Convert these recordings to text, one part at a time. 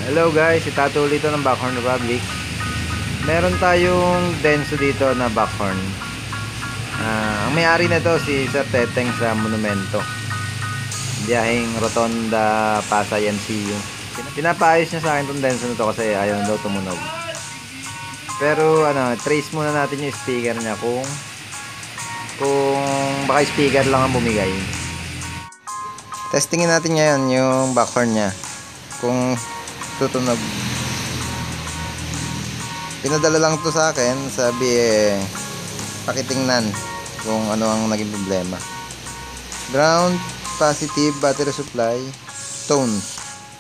Hello guys, si Tato ulit ng Backhorn Republic. Meron tayong denso dito na backhorn. Ang may-ari nito si Sir Teteng sa Monumento. Biyaheng Rotonda, Pasay MCU. Pinapaayos niya sa akin itong denso nito kasi ayaw daw tumunog. Pero trace muna natin yung speaker niya kung baka speaker lang ang bumigay. Testingin natin ngayon yung backhorn niya kung tutunog. Pinadala lang to sa akin, sabi pakitingnan kung ano ang naging problema. Ground, positive, battery supply, tones.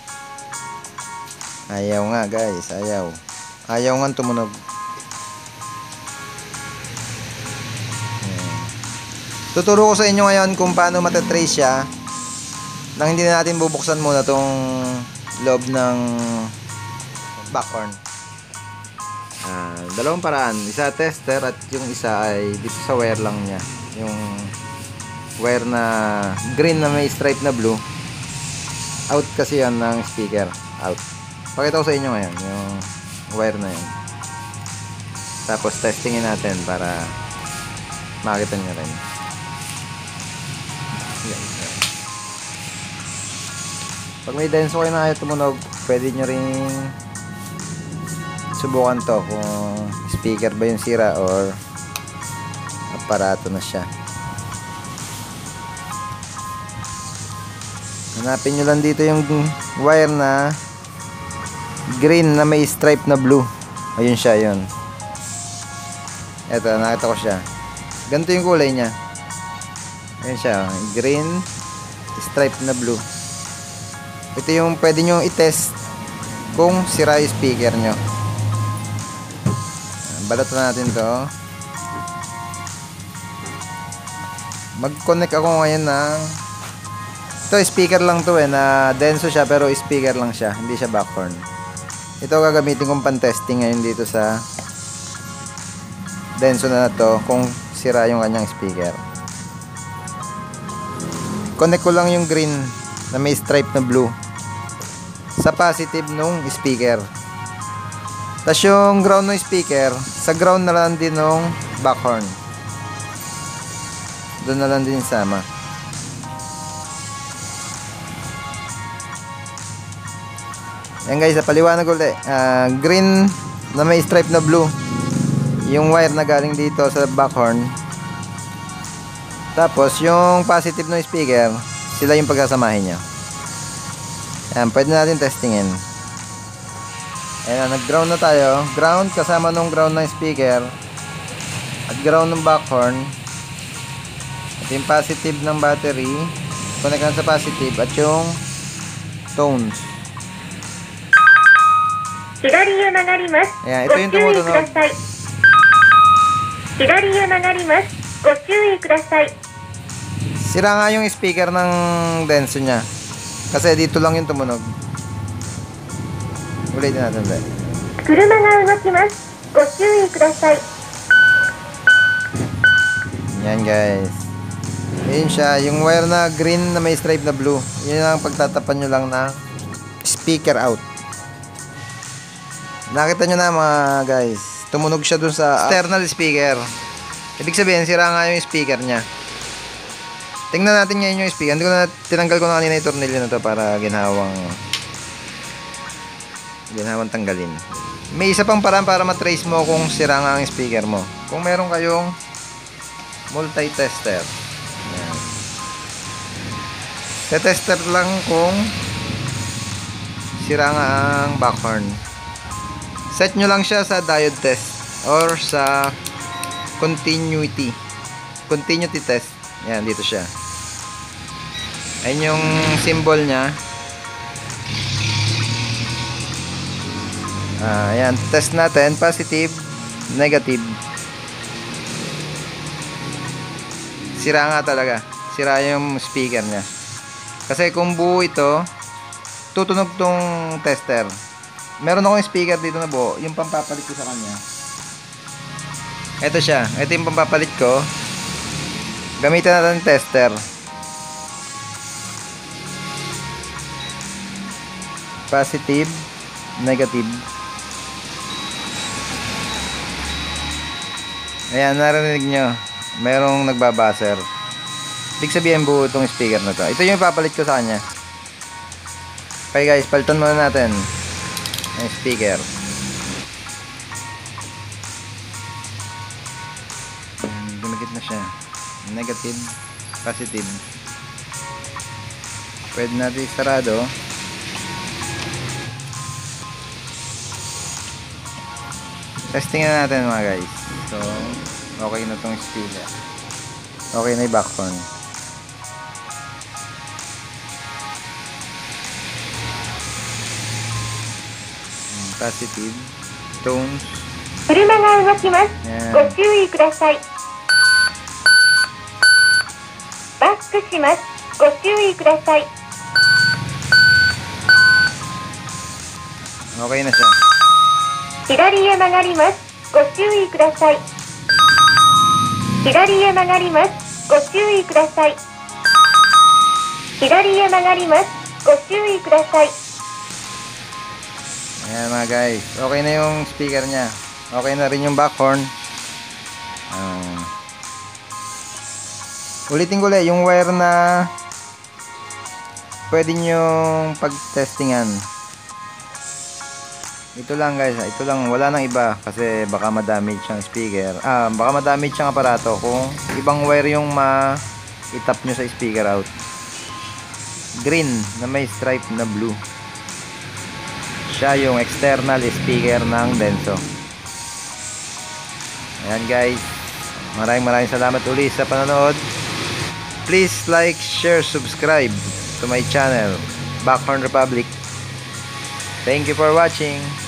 Ayaw nga guys, ayaw nga tumunog. Tuturo ko sa inyo ngayon kung paano matatrace siya nang hindi na natin bubuksan muna tong loob ng backhorn. Dalawang paraan, isa tester at yung isa ay dito sa wire lang niya, yung wire na green na may stripe na blue. Out kasi yan ng speaker, out. Pakita ko sa inyo ngayon yung wire na yun, tapos testingin natin para makita nyo rin. Pag may denso kayo na ayaw tumunog, pwede nyo rin subukan to kung speaker ba yung sira or aparato na siya. Hanapin nyo lang dito yung wire na green na may stripe na blue. Ayun siya, yun. Eto, nakita ko siya. Ganito yung kulay niya. Ayun siya, green, stripe na blue. Ito yung pwede nyo i-test kung sira yung speaker nyo. Balatan natin to. Mag-connect ako ngayon ng ito, speaker lang to na denso siya pero speaker lang siya, hindi siya backhorn. Ito gagamitin kong pan-testing ngayon dito sa denso na to kung sira yung kanyang speaker. Connect ko lang yung green na may stripe na blue sa positive nung speaker. Tapos yung ground ng speaker, sa ground na lang din nung backhorn. Doon na lang din sama. Yan guys, paliwanag ulit. Green na may stripe na blue, yung wire na galing dito sa backhorn. Tapos yung positive ng speaker, sila yung pagsasamahin nyo. Ayan, pwede natin testingin. Ayan, nag-ground na tayo. Ground kasama nung ground ng speaker at ground ng backhorn. At yung positive ng battery, connect lang sa positive, at yung tones. Ayan, ito yung tumutunog. Sira nga yung speaker ng denso nya kasi dito lang yung tumunog. Ulitin natin ulit. Yan guys, yun siya, yung wire na green na may stripe na blue, yun ang pagtatapan nyo lang na speaker out. Nakita nyo na mga guys, tumunog siya dun sa external speaker. Ibig sabihin sira nga yung speaker nya. Tingnan natin ngayon yung speaker. Hindi ko na, tinanggal ko na kanina yung tornilyo na to para ginhawang tanggalin. May isa pang paraan para matrace mo kung sira nga ang speaker mo. Kung meron kayong multi-tester. Ayan. Te-tester lang kung sira nga ang backhorn. Set nyo lang siya sa diode test or sa continuity test. Ayan, dito siya. Ayan yung symbol nya. Ayan, test natin. Positive, negative. Sira nga talaga. Sira yung speaker nya. Kasi kung buo ito, tutunog tong tester. Meron akong speaker dito na buo. Yung pampapalit ko sa kanya. Ito siya. Ito yung pampapalit ko. Gamitin natin tester. Positive, negative. Ayan, narinig nyo. Merong nagbabaser. Ibig sabihin buo itong speaker na to. Ito yung ipapalit ko sa kanya. Okay guys, palitan muna natin ang speaker. Dumikit na siya. Negative, positive. Pwede natin isarado. Testing na natin mga guys. So, okay na itong speaker. Okay na yung backphone. Positive tones. 車が動きます。ご注意ください。バックします。ご注意ください。 Okay na siya. 左へ曲がります。ご注意ください。左へ曲がります。ご注意ください。左へ曲がります。ご注意ください。 Ayan mga guys, okay na yung speaker nya. Okay na rin yung back horn. Ulitin ko ulit yung wire na pwede nyong pag-testingan. Ito lang guys, ito lang, wala nang iba kasi baka ma-damage yung speaker. Baka ma-damage yung aparato kung ibang wire yung ma-itap nyo sa speaker out. Green na may stripe na blue. Siya yung external speaker ng Denso. Ayan guys, maraming salamat uli sa panonood. Please like, share, subscribe to my channel Backhorn Republic. Thank you for watching.